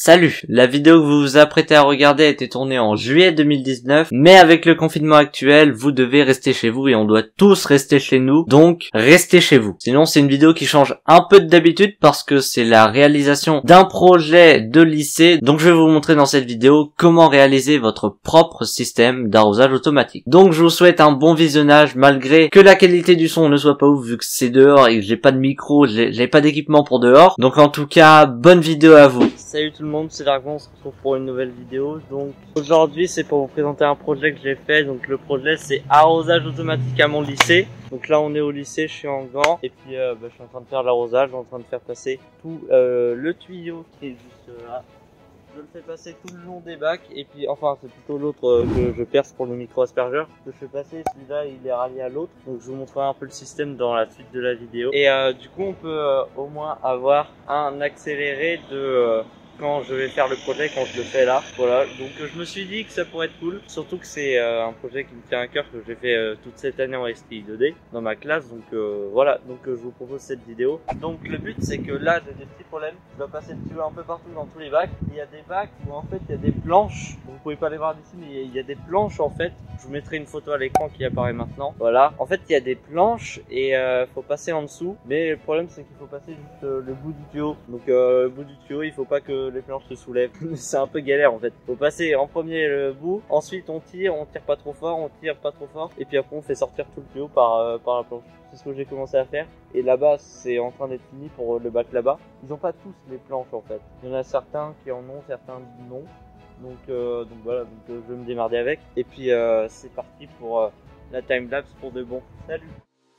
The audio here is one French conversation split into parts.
Salut! La vidéo que vous vous apprêtez à regarder a été tournée en juillet 2019, mais avec le confinement actuel, vous devez rester chez vous et on doit tous rester chez nous, donc restez chez vous. Sinon c'est une vidéo qui change un peu d'habitude parce que c'est la réalisation d'un projet de lycée, donc je vais vous montrer dans cette vidéo comment réaliser votre propre système d'arrosage automatique. Donc je vous souhaite un bon visionnage malgré que la qualité du son ne soit pas ouf vu que c'est dehors et que j'ai pas de micro, j'ai pas d'équipement pour dehors, donc en tout cas, bonne vidéo à vous. Salut tout le monde, c'est Dargon, on se retrouve pour une nouvelle vidéo. Donc aujourd'hui c'est pour vous présenter un projet que j'ai fait. Donc le projet c'est arrosage automatique à mon lycée. Donc là on est au lycée, je suis en gants et puis je suis en train de faire l'arrosage, en train de faire passer tout le tuyau qui est juste là. Je le fais passer tout le long des bacs et puis enfin c'est plutôt l'autre que je perce pour le micro aspergeur que je fais passer. Celui-là il est rallié à l'autre, donc je vous montrerai un peu le système dans la suite de la vidéo. Et du coup on peut au moins avoir un accéléré de quand je vais faire le projet, quand je le fais là, voilà. Donc je me suis dit que ça pourrait être cool, surtout que c'est un projet qui me tient à cœur, que j'ai fait toute cette année en STI 2D dans ma classe, donc voilà, donc je vous propose cette vidéo. Donc le but c'est que là j'ai des petits problèmes, je dois passer le tuyau un peu partout dans tous les bacs. Il y a des bacs où en fait il y a des planches, vous pouvez pas les voir d'ici mais il y a des planches en fait, je vous mettrai une photo à l'écran qui apparaît maintenant, voilà. En fait il y a des planches et faut passer en dessous, mais le problème c'est qu'il faut passer juste le bout du tuyau, donc le bout du tuyau il faut pas que les planches se soulèvent. C'est un peu galère en fait. Faut passer en premier le bout, ensuite on tire pas trop fort, on tire pas trop fort, et puis après on fait sortir tout le tuyau par la planche. C'est ce que j'ai commencé à faire. Et là-bas c'est en train d'être fini pour le bac là-bas. Ils ont pas tous les planches en fait. Il y en a certains qui en ont, certains non. Donc voilà, donc je vais me démerder avec. Et puis c'est parti pour la timelapse pour de bon. Salut!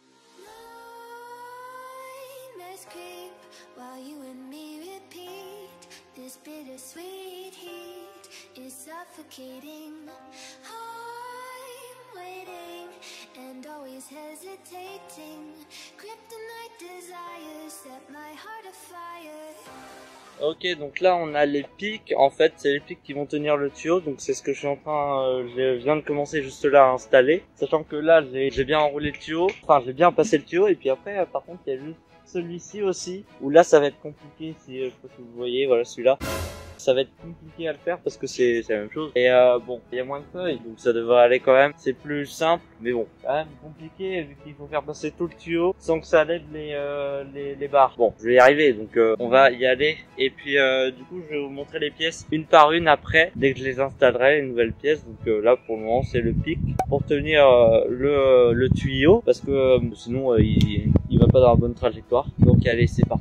This bittersweet heat is suffocating. I'm waiting and always hesitating. Kryptonite desires set my heart afire. Ok, donc là on a les pics, en fait c'est les pics qui vont tenir le tuyau, donc c'est ce que je suis en train, je viens de commencer juste là à installer, sachant que là j'ai bien enroulé le tuyau, enfin j'ai bien passé le tuyau, et puis après par contre il y a juste celui-ci aussi, où là ça va être compliqué, si je sais pas si vous voyez, voilà celui-là. Ça va être compliqué à le faire parce que c'est la même chose. Et bon, il y a moins de feuilles, donc ça devrait aller quand même. C'est plus simple, mais bon, quand même compliqué vu qu'il faut faire passer tout le tuyau sans que ça lève les barres. Bon, je vais y arriver, donc on va y aller. Et puis du coup, je vais vous montrer les pièces une par une après, dès que je les installerai, les nouvelles pièces. Donc là, pour le moment, c'est le pic pour tenir le tuyau, parce que sinon il va pas dans la bonne trajectoire. Donc allez, c'est parti.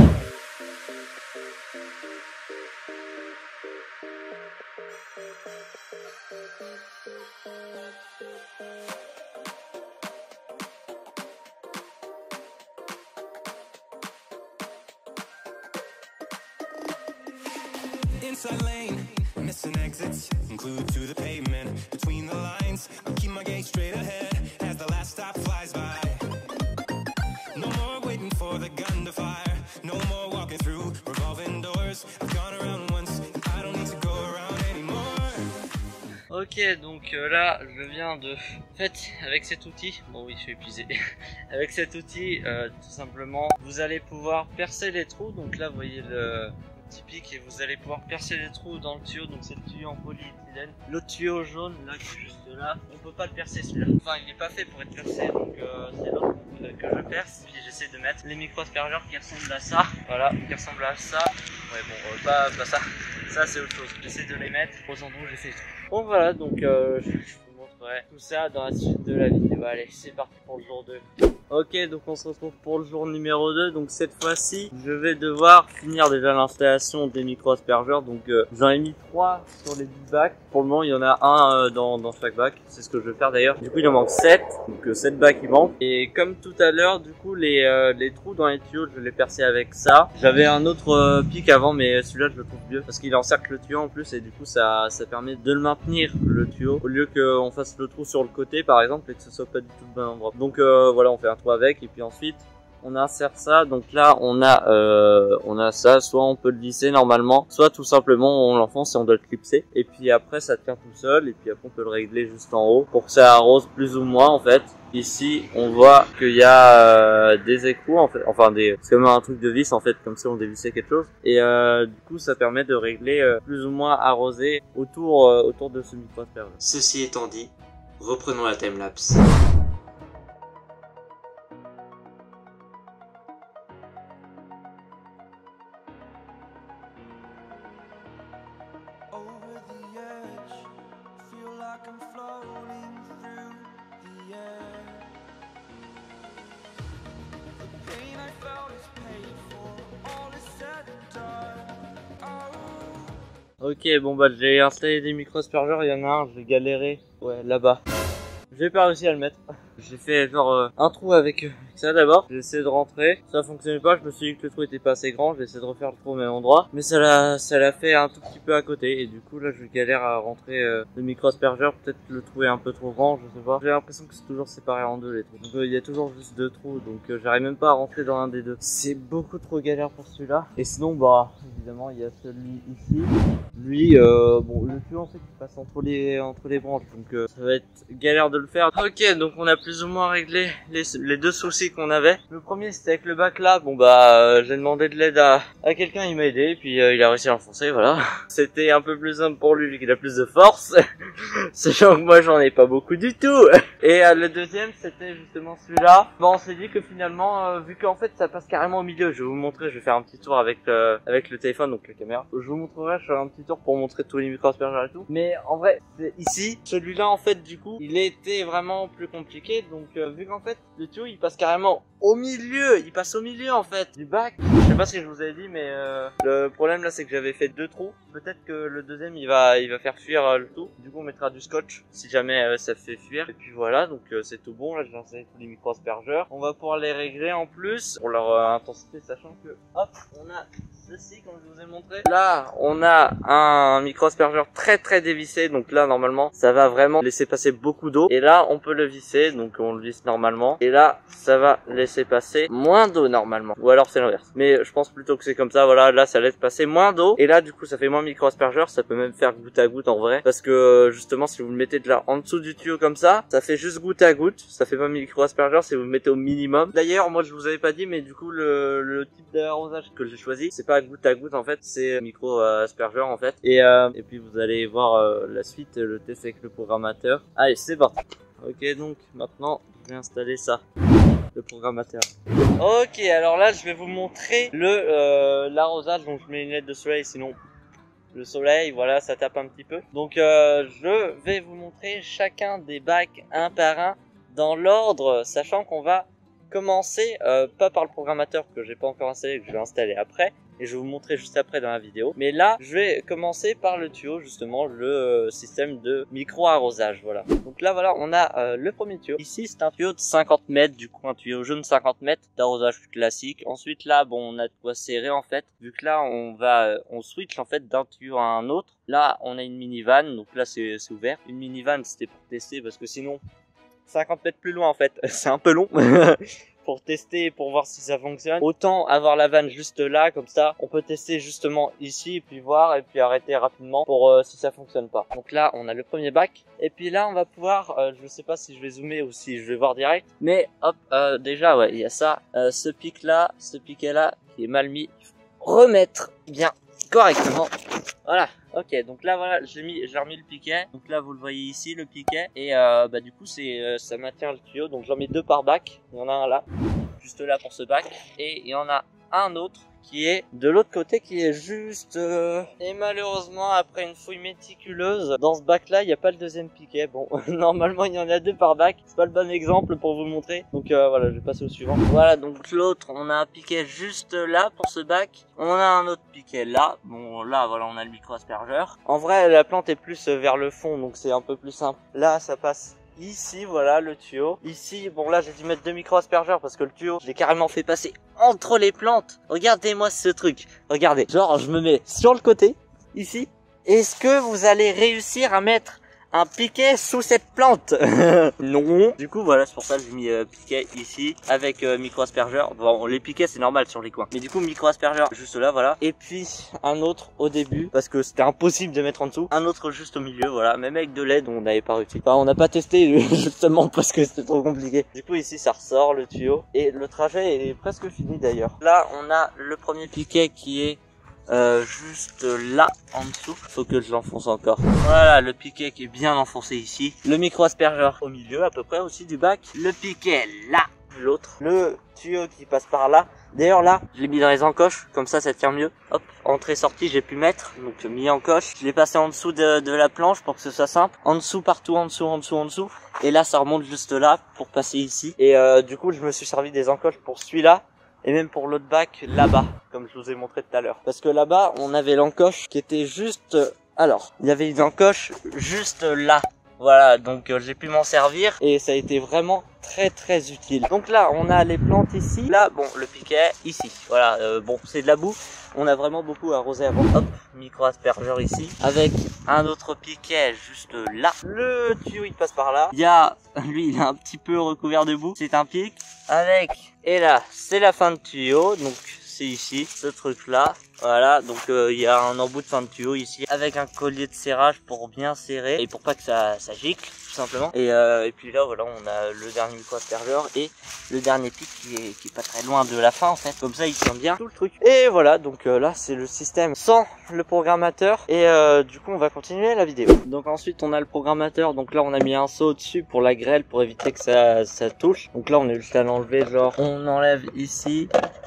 Inside lane, missing exits, glued to the pavement. Between the lines, I'll keep my gaze straight ahead as the last stop flies by. No more waiting for the gun to fire. No more walking through revolving doors. I've gone around once, and I don't need to go around anymore. Ok, donc là je viens de... En fait, avec cet outil, bon oui je suis épuisé, avec cet outil, tout simplement, vous allez pouvoir percer les trous. Donc là vous voyez le typique, et vous allez pouvoir percer les trous dans le tuyau. Donc c'est le tuyau en polyéthylène. Le tuyau jaune là qui est juste là, on peut pas le percer celui-là, enfin il n'est pas fait pour être percé, donc c'est l'autre que je perce. Puis j'essaie de mettre les micro aspergeurs qui ressemblent à ça, voilà, qui ressemblent à ça. Ouais bon, pas ça, ça c'est autre chose. J'essaie de les mettre aux endroits où j'ai fait les trous. Bon voilà, donc je vous montrerai tout ça dans la suite de la vidéo. Allez, c'est parti pour le jour 2. Ok, donc on se retrouve pour le jour numéro 2. Donc cette fois-ci, je vais devoir finir déjà l'installation des micro aspergeurs. Donc j'en ai mis 3 sur les 10 bacs. Pour le moment, il y en a un dans chaque bac. C'est ce que je vais faire d'ailleurs. Du coup, il en manque 7. Donc 7 bacs il manque. Et comme tout à l'heure, du coup, les trous dans les tuyaux, je vais les percer avec ça. J'avais un autre pic avant, mais celui-là, je le trouve mieux parce qu'il encercle le tuyau en plus. Et du coup, ça permet de le maintenir, le tuyau, au lieu qu'on fasse le trou sur le côté, par exemple, et que ce soit pas du tout le bon endroit. Donc voilà, on fait un trou avec, et puis ensuite on insère ça. Donc là, on a ça. Soit on peut le visser normalement, soit tout simplement on l'enfonce et on doit le clipser. Et puis après, ça tient tout seul. Et puis après, on peut le régler juste en haut pour que ça arrose plus ou moins en fait. Ici, on voit qu'il y a des écrous en fait, enfin c'est comme un truc de vis en fait, comme si on dévissait quelque chose. Et du coup, ça permet de régler plus ou moins arroser autour de ce micro-aspergeur. Ceci étant dit, reprenons la timelapse. Over the edge, feel like I'm floating through the air. The pain I felt is paid for, all is said and done. Oh. Ok, bon bah j'ai installé des micro-aspergeurs, il y en a un, j'ai galéré, ouais là-bas. J'ai pas réussi à le mettre. J'ai fait genre un trou avec ça d'abord. J'ai essayé de rentrer, ça fonctionnait pas. Je me suis dit que le trou était pas assez grand. J'ai essayé de refaire le trou au même endroit, mais ça l'a fait un tout petit peu à côté. Et du coup là, je galère à rentrer le micro-aspergeur. Peut-être que le trou est un peu trop grand, je sais pas. J'ai l'impression que c'est toujours séparé en deux les trous. Donc il y a toujours juste deux trous, donc j'arrive même pas à rentrer dans un des deux. C'est beaucoup trop galère pour celui-là. Et sinon bah évidemment il y a celui ici. Lui bon le tuyau en fait il passe entre les branches, donc ça va être galère de le faire. Ok, donc on a plus ou moins réglé les deux soucis qu'on avait. Le premier c'était avec le bac là. Bon bah j'ai demandé de l'aide à quelqu'un, il m'a aidé et puis il a réussi à l'enfoncer, voilà. C'était un peu plus simple pour lui vu qu'il a plus de force. Sachant que moi j'en ai pas beaucoup du tout. Et le deuxième c'était justement celui-là. Bon on s'est dit que finalement vu qu'en fait ça passe carrément au milieu, je vais vous montrer, je vais faire un petit tour avec le téléphone, donc la caméra. Je vous montrerai, je ferai un petit tour pour montrer tous les micro-aspergeurs et tout. Mais en vrai c'est ici, celui-là en fait du coup il était vraiment plus compliqué. Donc vu qu'en fait le tuyau il passe carrément au milieu, il passe au milieu en fait du bac. Je sais pas si je vous avais dit, mais le problème là c'est que j'avais fait deux trous. Peut-être que le deuxième il va faire fuir le tout. Du coup on mettra du scotch si jamais ça fait fuir. Et puis voilà, donc c'est tout bon. Là j'ai installé tous les micro-aspergeurs. On va pouvoir les régler en plus pour leur intensité, sachant que hop on a ceci comme je vous ai montré. Là on a un micro-aspergeur très dévissé, donc là normalement ça va vraiment laisser passer beaucoup d'eau. Et là on peut le visser, donc on le visse normalement. Et là ça va laisser passer moins d'eau normalement, ou alors c'est l'inverse, mais je pense plutôt que c'est comme ça. Voilà, là ça laisse passer moins d'eau et là du coup ça fait moins micro-aspergeur. Ça peut même faire goutte à goutte en vrai, parce que justement si vous le mettez de là en dessous du tuyau comme ça fait juste goutte à goutte, ça fait pas micro-aspergeur si vous le mettez au minimum. D'ailleurs moi je vous avais pas dit, mais du coup le type d'arrosage que j'ai choisi c'est pas goutte à goutte en fait, c'est micro-aspergeur en fait. Et puis vous allez voir la suite, le test avec le programmateur. Allez c'est parti. Ok, donc maintenant je vais installer ça, le programmateur. Ok, alors là je vais vous montrer l'arrosage. Donc je mets une lunette de soleil, sinon le soleil, voilà, ça tape un petit peu. Donc je vais vous montrer chacun des bacs un par un dans l'ordre, sachant qu'on va commencer pas par le programmateur que j'ai pas encore installé, que je vais installer après. Et je vais vous montrer juste après dans la vidéo. Mais là, je vais commencer par le tuyau, justement, le système de micro-arrosage, voilà. Donc là, voilà, on a le premier tuyau. Ici, c'est un tuyau de 50 mètres, du coup, un tuyau jaune 50 mètres d'arrosage classique. Ensuite, là, bon, on a de quoi serrer, en fait. Vu que là, on switch, en fait, d'un tuyau à un autre. Là, on a une minivan, donc là, c'est ouvert. Une minivan, c'était pour tester, parce que sinon, 50 mètres plus loin, en fait, c'est un peu long. Pour tester, pour voir si ça fonctionne. Autant avoir la vanne juste là, comme ça, on peut tester justement ici, et puis voir, et puis arrêter rapidement pour si ça fonctionne pas. Donc là, on a le premier bac. Et puis là, on va pouvoir, je sais pas si je vais zoomer ou si je vais voir direct, mais hop, déjà, ouais, il y a ça, ce pic-là, ce piquet-là, qui est mal mis. Il faut remettre bien correctement. Voilà. Ok, donc là voilà, j'ai remis le piquet. Donc là vous le voyez ici, le piquet. Et bah du coup ça maintient le tuyau. Donc j'en mets deux par bac. Il y en a un là, juste là pour ce bac. Et il y en a un autre qui est de l'autre côté, qui est juste et malheureusement après une fouille méticuleuse dans ce bac là il n'y a pas le deuxième piquet. Bon normalement il y en a deux par bac, c'est pas le bon exemple pour vous montrer, donc voilà, je vais passer au suivant. Voilà, donc l'autre, on a un piquet juste là pour ce bac, on a un autre piquet là. Bon là voilà, on a le micro-aspergeur. En vrai la plante est plus vers le fond, donc c'est un peu plus simple. Là ça passe ici, voilà le tuyau. Ici, bon là j'ai dû mettre deux micro-aspergeurs parce que le tuyau, je l'ai carrément fait passer entre les plantes. Regardez-moi ce truc. Regardez, genre je me mets sur le côté, ici. Est-ce que vous allez réussir à mettre un piquet sous cette plante. Non. Du coup voilà, c'est pour ça que j'ai mis piquet ici avec micro-aspergeur. Bon, les piquets c'est normal sur les coins, mais du coup micro-aspergeur juste là, voilà. Et puis un autre au début parce que c'était impossible de mettre en dessous. Un autre juste au milieu, voilà. Même avec de l'aide, on n'avait pas réussi. Enfin, on n'a pas testé justement parce que c'était trop compliqué. Du coup ici ça ressort le tuyau et le trajet est presque fini d'ailleurs. Là on a le premier piquet qui est juste là en dessous. Faut que je l'enfonce encore. Voilà le piquet qui est bien enfoncé ici. Le micro aspergeur au milieu à peu près aussi du bac. Le piquet là, l'autre. Le tuyau qui passe par là. D'ailleurs là, je l'ai mis dans les encoches, comme ça tient mieux. Hop, entrée-sortie j'ai pu mettre, donc mis en coche. Je l'ai passé en dessous de la planche pour que ce soit simple. En dessous, partout, en dessous. Et là ça remonte juste là pour passer ici. Et du coup je me suis servi des encoches pour celui-là. Et même pour l'autre bac là-bas, comme je vous ai montré tout à l'heure. Parce que là-bas, on avait l'encoche qui était juste... Alors, il y avait une encoche juste là. Voilà, donc j'ai pu m'en servir et ça a été vraiment très utile. Donc là, on a les plantes ici. Là, bon, le piquet ici. Voilà, bon, c'est de la boue. On a vraiment beaucoup arrosé avant. Hop, micro-aspergeur ici. Avec un autre piquet juste là. Le tuyau, il passe par là. Il y a... Lui, il est un petit peu recouvert de boue. C'est un pic. Avec... Et là, c'est la fin de tuyau. Donc, c'est ici, ce truc-là. Voilà, donc il y a un embout de fin de tuyau ici. Avec un collier de serrage pour bien serrer. Et pour pas que ça gicle, tout simplement. Et puis là, voilà, on a le dernier micro-aspergeur. Et le dernier pic qui est pas très loin de la fin, en fait. Comme ça, il tient bien tout le truc. Et voilà, donc là, c'est le système sans le programmateur. Et du coup, on va continuer la vidéo. Donc ensuite, on a le programmateur. Donc là, on a mis un seau dessus pour la grêle, pour éviter que ça touche. Donc là, on est juste à l'enlever, genre, on enlève ici.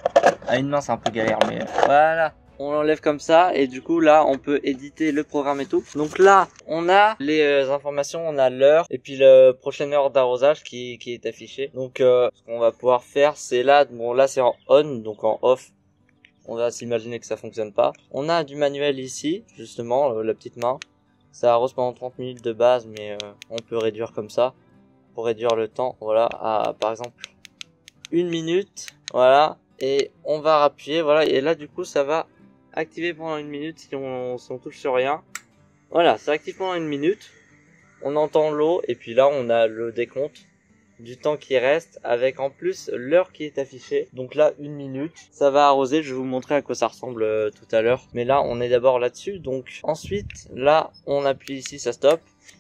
À une main, c'est un peu galère, mais voilà. On l'enlève comme ça et du coup là on peut éditer le programme et tout. Donc là on a les informations, on a l'heure et puis le prochaine heure d'arrosage qui est affiché. Donc ce qu'on va pouvoir faire c'est là, bon là c'est en on, donc en off. On va s'imaginer que ça fonctionne pas. On a du manuel ici, justement, la petite main. Ça arrose pendant 30 minutes de base, mais on peut réduire comme ça. Pour réduire le temps, voilà, à par exemple 1 minute, voilà. Et on va appuyer, voilà, et là du coup ça va activer pendant 1 minute si on touche sur rien. Voilà, ça active pendant 1 minute. On entend l'eau et puis là on a le décompte du temps qui reste avec en plus l'heure qui est affichée. Donc là 1 minute, ça va arroser, je vais vous montrer à quoi ça ressemble tout à l'heure. Mais là on est d'abord là-dessus, donc ensuite là on appuie ici, ça stoppe.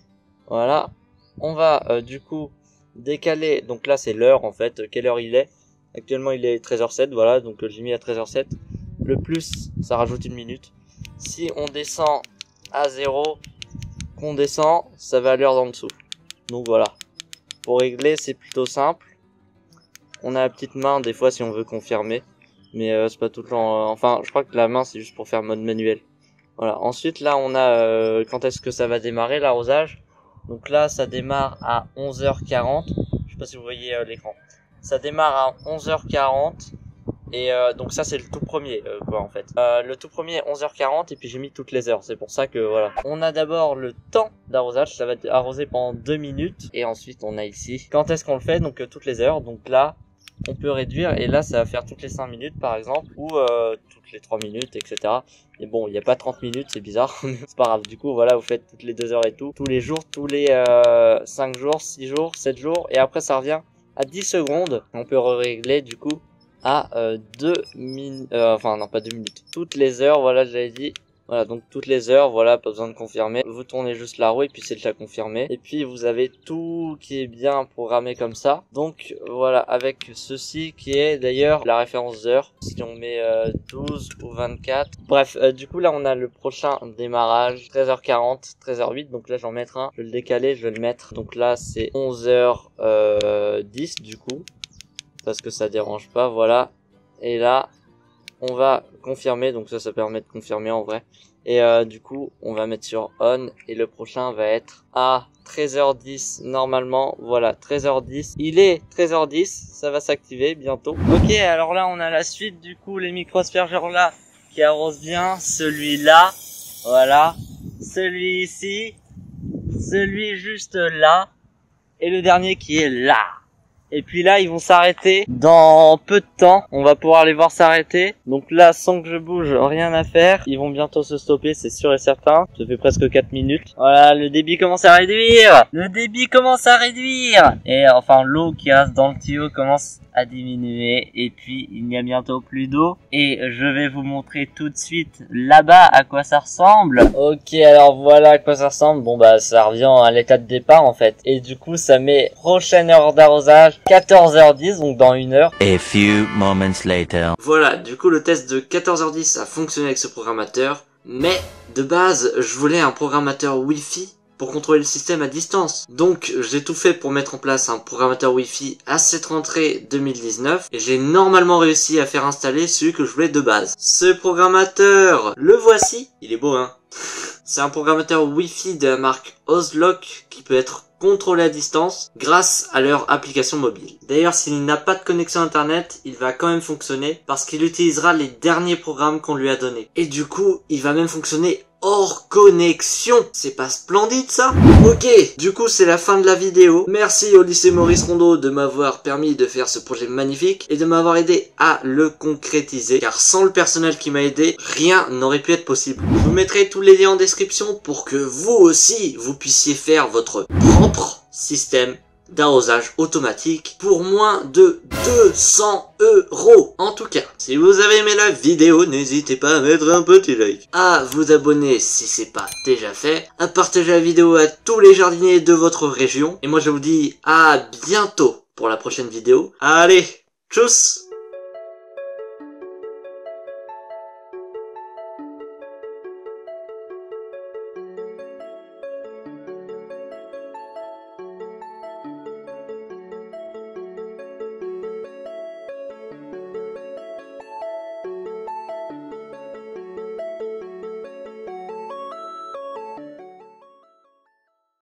Voilà, on va du coup décaler, donc là c'est l'heure en fait, quelle heure il est. Actuellement il est 13h07, voilà, donc j'ai mis à 13h07. Le plus, ça rajoute 1 minute. Si on descend à 0, qu'on descend, ça va à l'heure d'en dessous. Donc voilà. Pour régler, c'est plutôt simple. On a la petite main, des fois, si on veut confirmer. Mais c'est pas tout le temps... enfin, je crois que la main, c'est juste pour faire mode manuel. Voilà. Ensuite, là, on a quand est-ce que ça va démarrer, l'arrosage. Donc là, ça démarre à 11h40. Je sais pas si vous voyez l'écran. Ça démarre à 11h40. Et donc ça c'est le tout premier quoi en fait. Le tout premier est 11h40 et puis j'ai mis toutes les heures. C'est pour ça que voilà. On a d'abord le temps d'arrosage, ça va être arrosé pendant 2 minutes. Et ensuite on a ici quand est-ce qu'on le fait, donc toutes les heures. Donc là on peut réduire et là ça va faire toutes les 5 minutes par exemple. Ou toutes les 3 minutes etc. Et bon il n'y a pas 30 minutes, c'est bizarre. C'est pas grave, du coup voilà, vous faites toutes les 2 heures et tout. Tous les jours, tous les 5 jours, 6 jours, 7 jours. Et après ça revient à 10 secondes. On peut régler du coup à 2 minutes, enfin non pas 2 minutes, toutes les heures, voilà j'avais dit, voilà donc toutes les heures, voilà pas besoin de confirmer, vous tournez juste la roue et puis c'est déjà confirmé, et puis vous avez tout qui est bien programmé comme ça, donc voilà avec ceci qui est d'ailleurs la référence d'heure, si on met 12 ou 24, bref du coup là on a le prochain démarrage, 13h40, 13h08, donc là je vais en mettre un, je vais le décaler, je vais le mettre, donc là c'est 11h10 du coup, parce que ça dérange pas, voilà. Et là, on va confirmer, donc ça permet de confirmer en vrai. Et du coup, on va mettre sur on, et le prochain va être à 13h10 normalement, voilà, 13h10. Il est 13h10, ça va s'activer bientôt. Ok, alors là, on a la suite, du coup, les micro-aspergeurs là, qui arrosent bien, celui-là, voilà, celui ici, celui juste là, et le dernier qui est là. Et puis là, ils vont s'arrêter dans peu de temps. On va pouvoir les voir s'arrêter. Donc là, sans que je bouge, rien à faire. Ils vont bientôt se stopper, c'est sûr et certain. Ça fait presque 4 minutes. Voilà, le débit commence à réduire. Le débit commence à réduire. Et enfin, l'eau qui reste dans le tuyau commence à diminuer. Et puis, il n'y a bientôt plus d'eau. Et je vais vous montrer tout de suite là-bas à quoi ça ressemble. Ok, alors voilà à quoi ça ressemble. Bon bah, ça revient à l'état de départ en fait. Et du coup, ça met prochaine heure d'arrosage 14h10, donc dans 1 heure. A few moments later. Voilà, du coup le test de 14h10 a fonctionné avec ce programmateur, mais de base je voulais un programmateur Wi-Fi pour contrôler le système à distance. Donc j'ai tout fait pour mettre en place un programmateur Wi-Fi à cette rentrée 2019 et j'ai normalement réussi à faire installer celui que je voulais de base. Ce programmateur, le voici, il est beau hein. C'est un programmateur Wi-Fi de la marque Ozlock qui peut être contrôlé à distance grâce à leur application mobile. D'ailleurs, s'il n'a pas de connexion internet, il va quand même fonctionner parce qu'il utilisera les derniers programmes qu'on lui a donnés. Et du coup, il va même fonctionner hors connexion. C'est pas splendide ça? Ok, du coup c'est la fin de la vidéo. Merci au lycée Maurice Rondeau de m'avoir permis de faire ce projet magnifique et de m'avoir aidé à le concrétiser, car sans le personnel qui m'a aidé, rien n'aurait pu être possible. Je vous mettrai tous les liens en description pour que vous aussi vous puissiez faire votre propre système d'arrosage automatique pour moins de 200 €. En tout cas, si vous avez aimé la vidéo, n'hésitez pas à mettre un petit like, à vous abonner si c'est pas déjà fait, à partager la vidéo à tous les jardiniers de votre région. Et moi je vous dis à bientôt pour la prochaine vidéo. Allez, tchuss!